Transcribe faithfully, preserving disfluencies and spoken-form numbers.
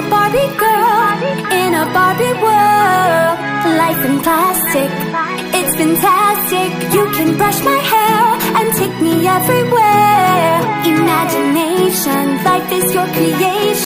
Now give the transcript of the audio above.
a Barbie girl in a Barbie world. Life in plastic, it's fantastic. You can brush my hair and take me everywhere. Imagination, life is your creation.